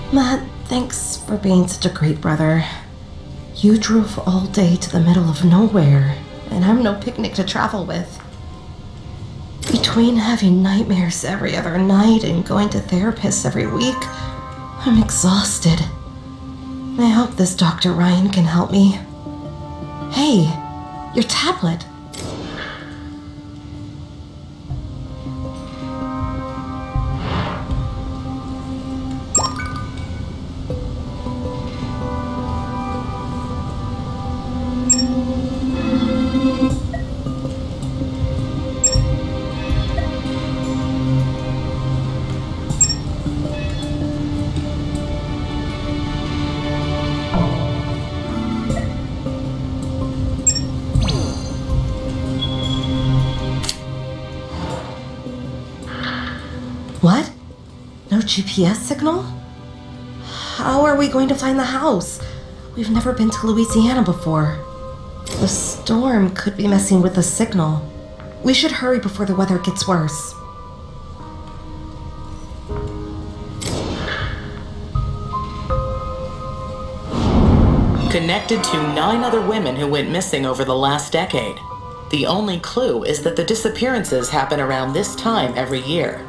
Matt, thanks for being such a great brother. You drove all day to the middle of nowhere, and I'm no picnic to travel with. Between having nightmares every other night and going to therapists every week, I'm exhausted. I hope this Dr. Ryan can help me. Hey, your tablet. What? No GPS signal? How are we going to find the house? We've never been to Louisiana before. The storm could be messing with the signal. We should hurry before the weather gets worse. Connected to 9 other women who went missing over the last decade. The only clue is that the disappearances happen around this time every year.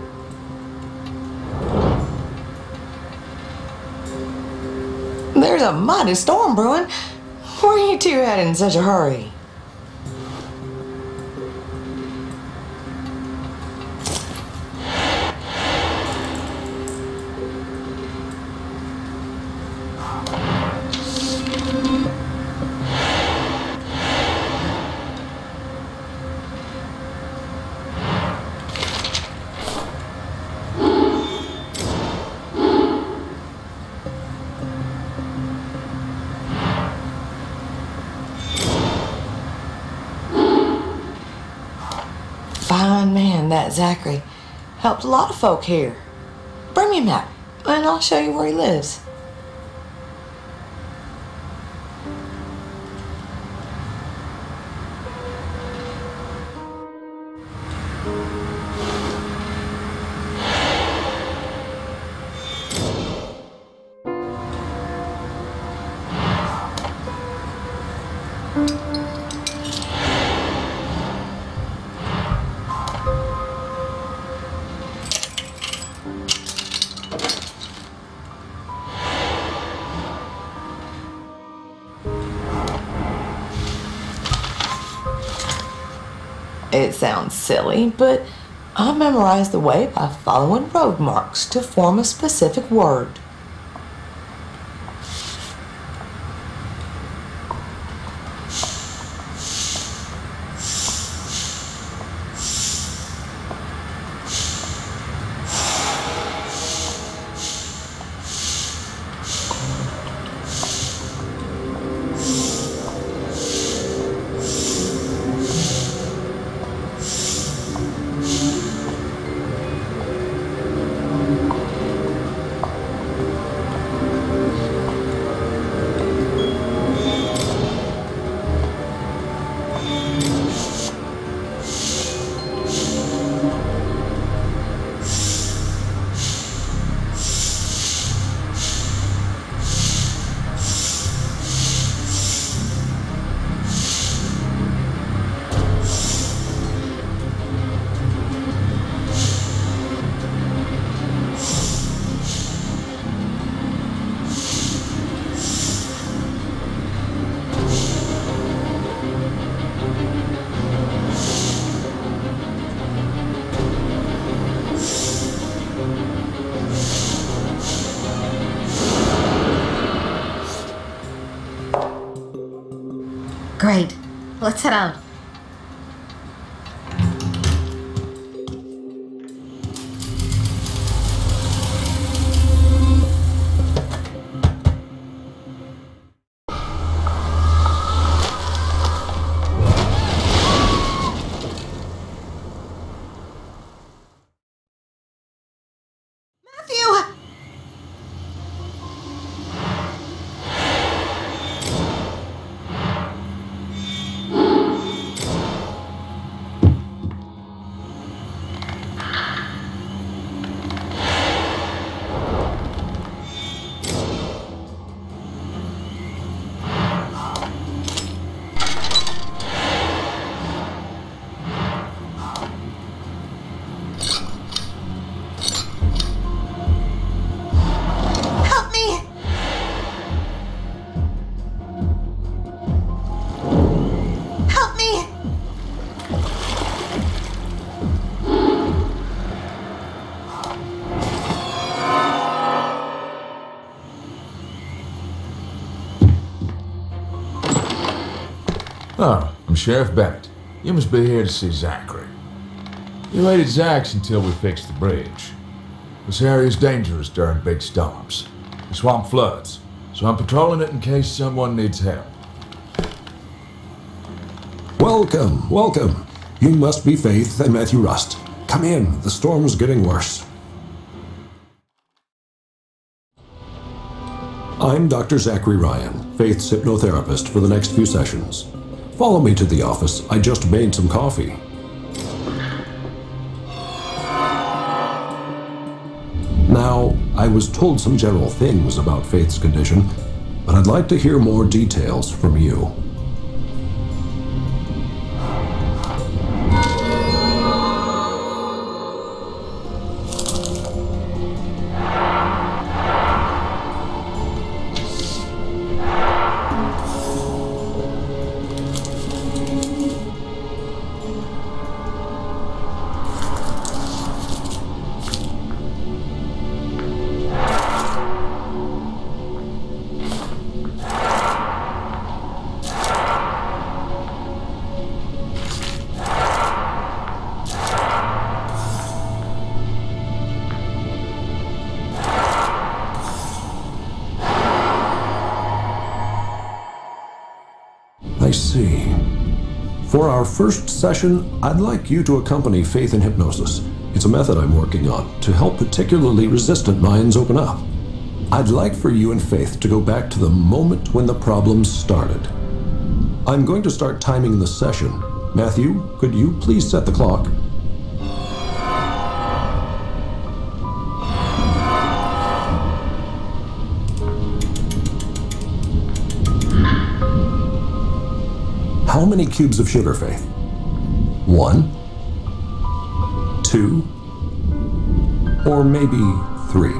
There's a mighty storm brewing. Where are you two headed in such a hurry? Fine man, that Zachary. Helped a lot of folk here. Bring me a map, and I'll show you where he lives. It sounds silly, but I memorized the way by following road marks to form a specific word. Great. Let's head out. Matthew! Oh, I'm Sheriff Bennett. You must be here to see Zachary. You waited Zach's until we fixed the bridge. This area is dangerous during big storms. The swamp floods, so I'm patrolling it in case someone needs help. Welcome, welcome. You must be Faith and Matthew Rust. Come in, the storm's getting worse. I'm Dr. Zachary Ryan, Faith's hypnotherapist for the next few sessions. Follow me to the office. I just made some coffee. Now, I was told some general things about Faith's condition, but I'd like to hear more details from you. I see. For our first session, I'd like you to accompany Faith in hypnosis. It's a method I'm working on to help particularly resistant minds open up. I'd like for you and Faith to go back to the moment when the problems started. I'm going to start timing the session. Matthew, could you please set the clock? How many cubes of sugar, Faith? 1, 2, or maybe 3?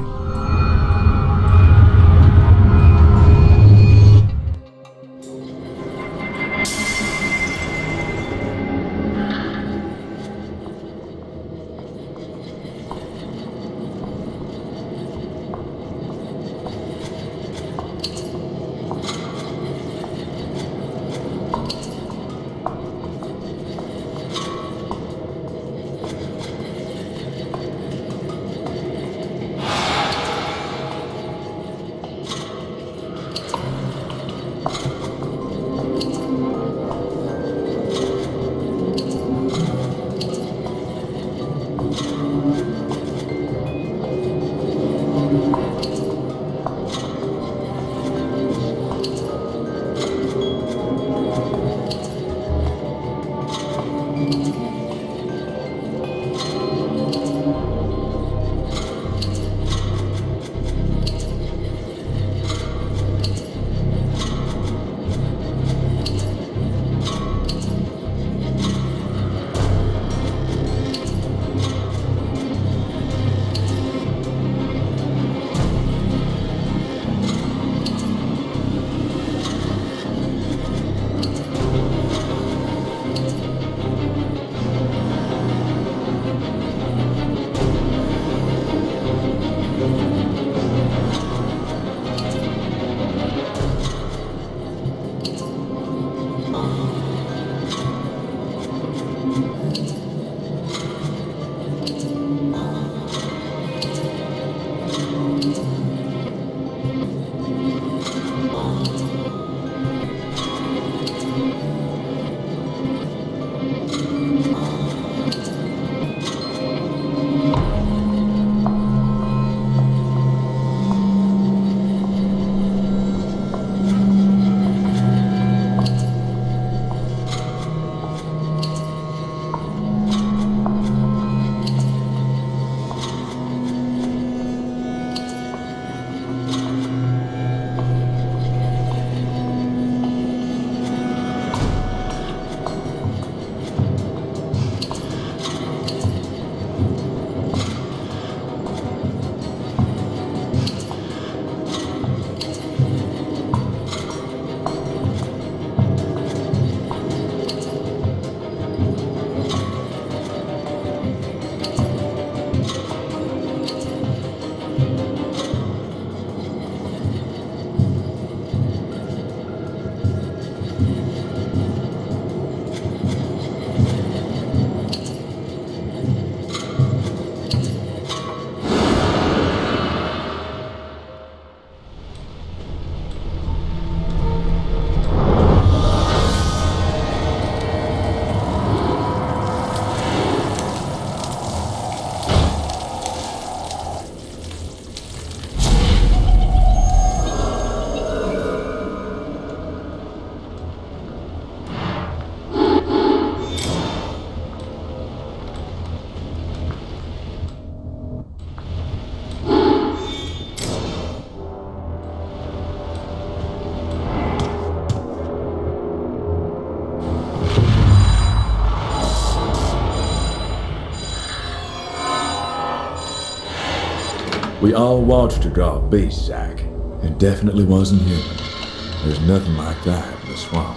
We all watched her draw a beast, Zach. It definitely wasn't human. There's nothing like that in the swamp.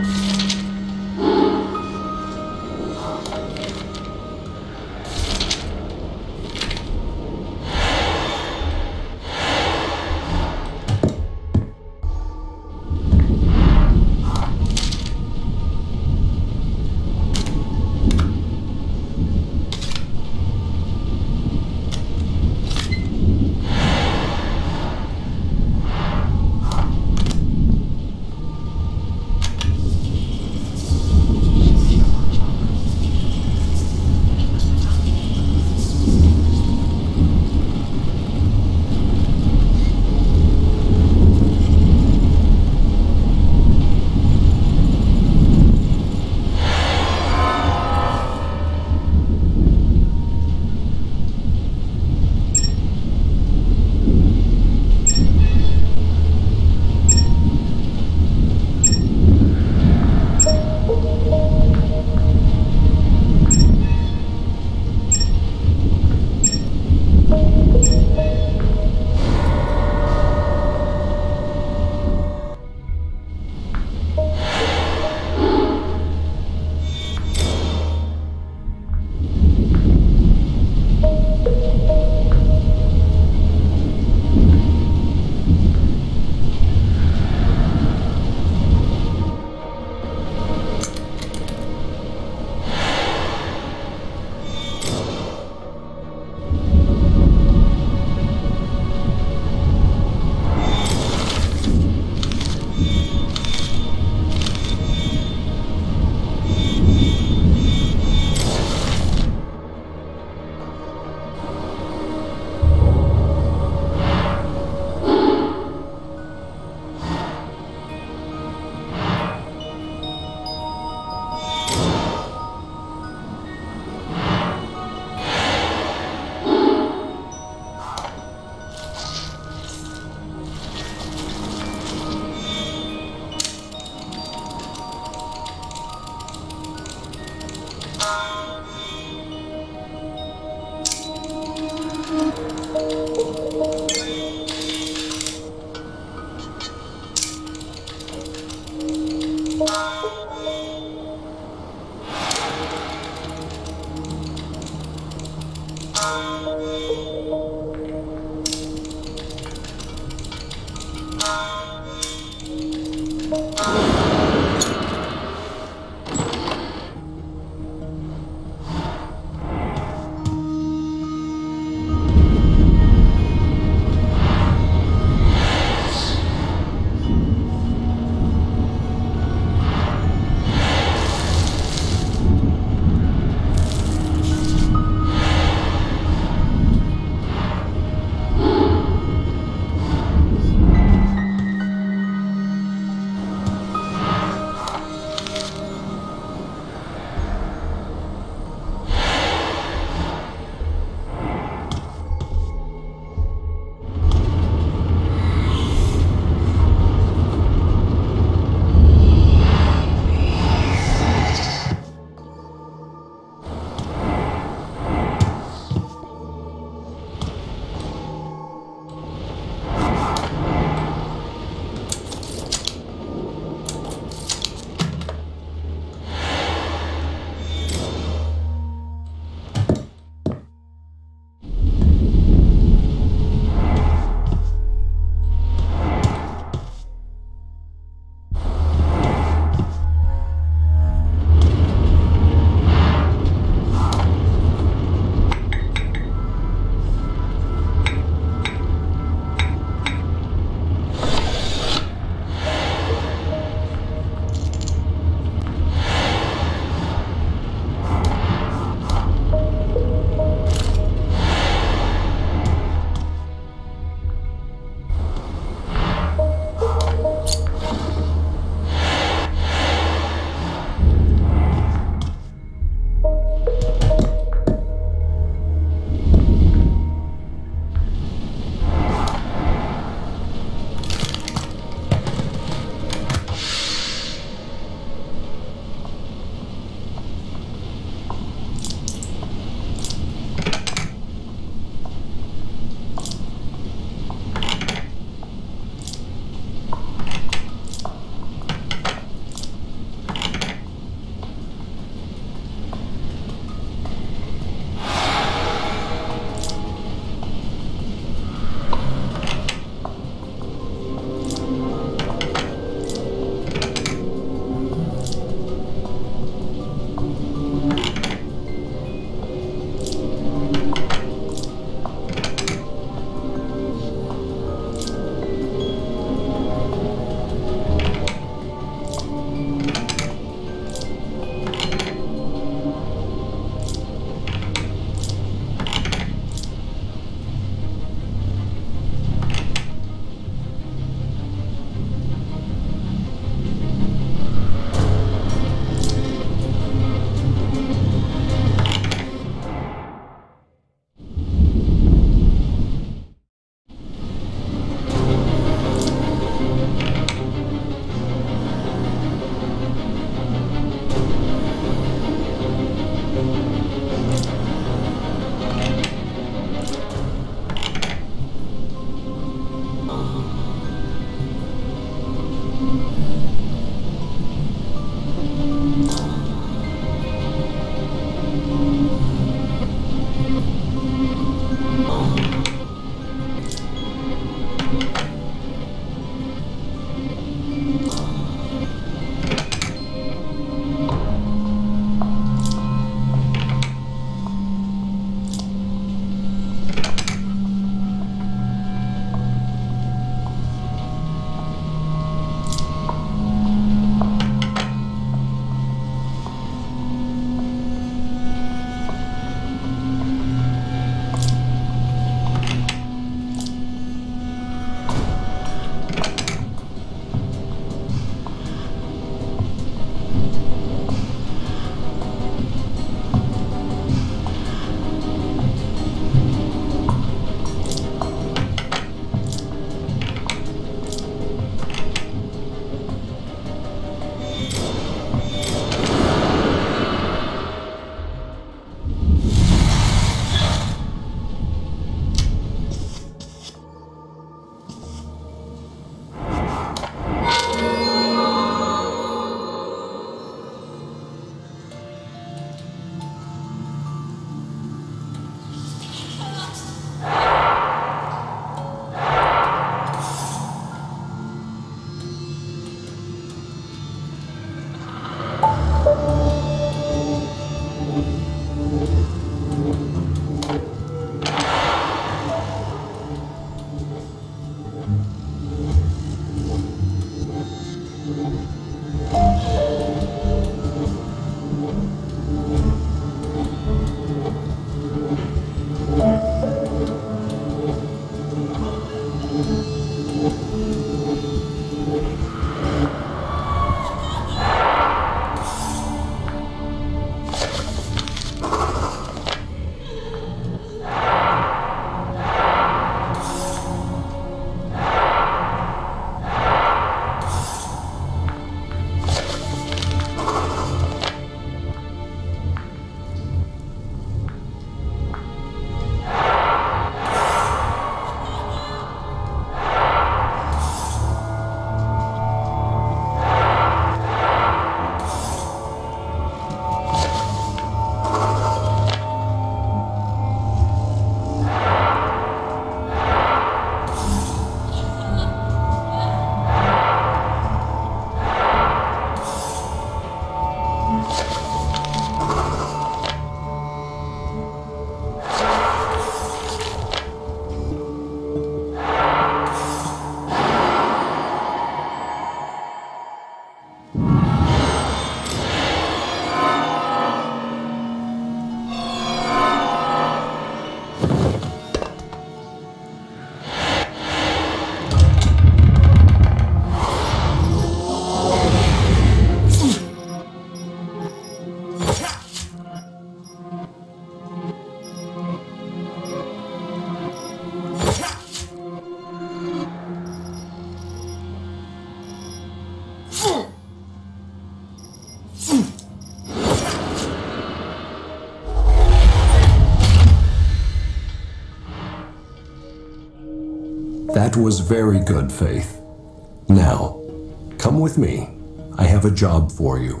That was very good, Faith. Now, come with me. I have a job for you.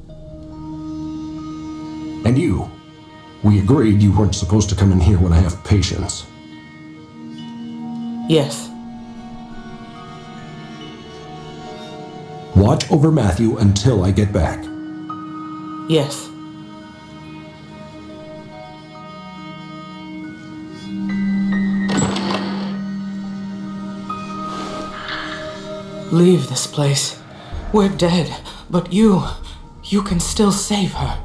And you. We agreed you weren't supposed to come in here when I have patients. Yes. Watch over Matthew until I get back. Yes. Leave this place. We're dead, but you can still save her.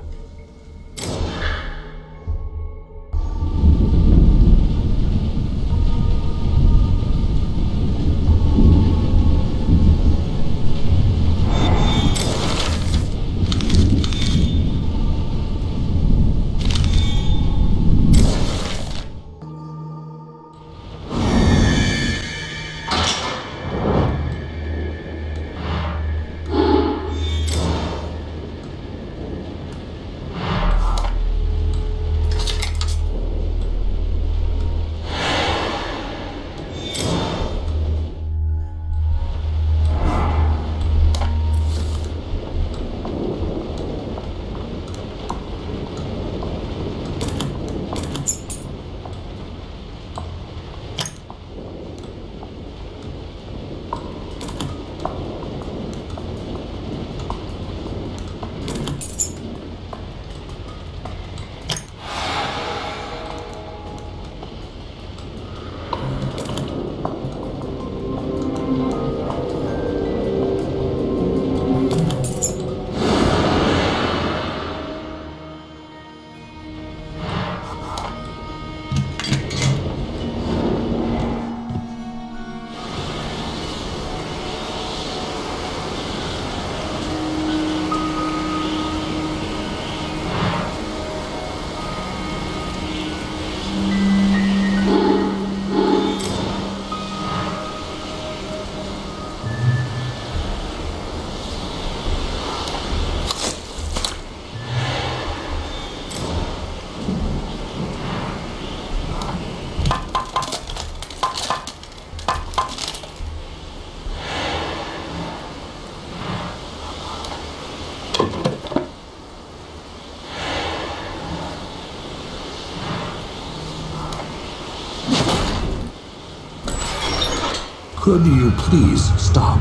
Could you please stop?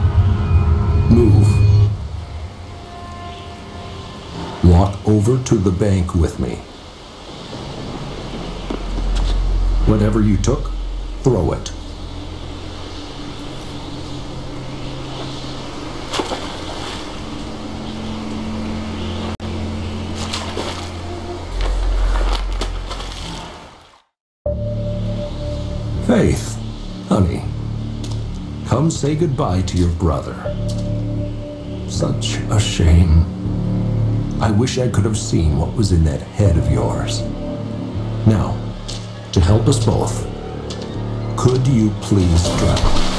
Move. Walk over to the bank with me. Whatever you took, throw it. Faith, honey, come say goodbye to your brother. Such a shame. I wish I could have seen what was in that head of yours. Now, to help us both, could you please drive?